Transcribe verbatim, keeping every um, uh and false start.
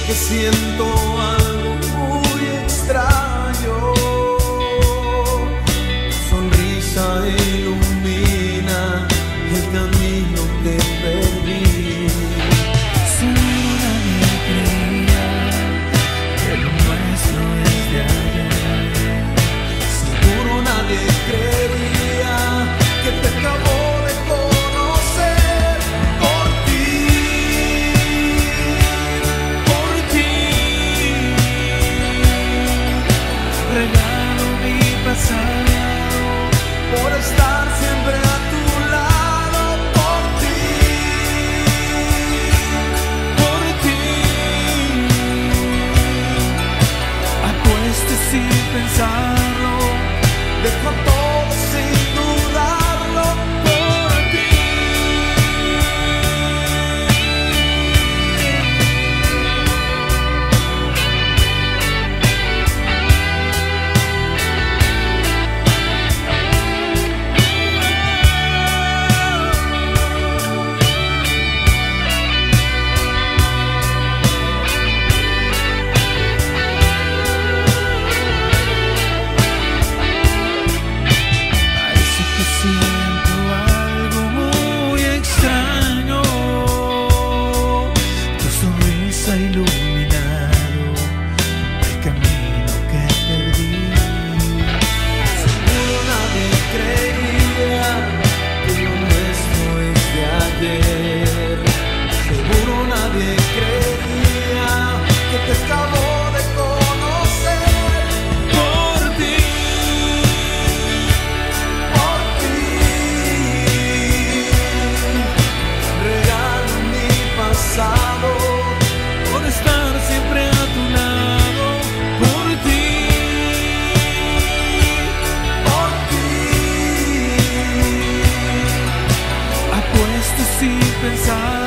que siento algo muy extraño. Tu sonrisa ilumina el camino que perdí. Seguro nadie creía que lo nuestro es de ayer. Seguro nadie creería que te acabó de conocer. Por ti, Por ti regalo mi pasado, por estar siempre a tu lado. Por ti, por ti apuesto sin pensarlo, dejo todo sin dudarlo. Por ti, parece que siento algo muy extraño. Tu sonrisa ha iluminado el camino que perdí. seguro nadie creía que lo nuestro es de ayer. Seguro nadie creía que te acabó de conocer. Por ti, Por ti, regalo mi pasado. por estar siempre a tu lado. Por ti, Por ti, apuesto sin pensar.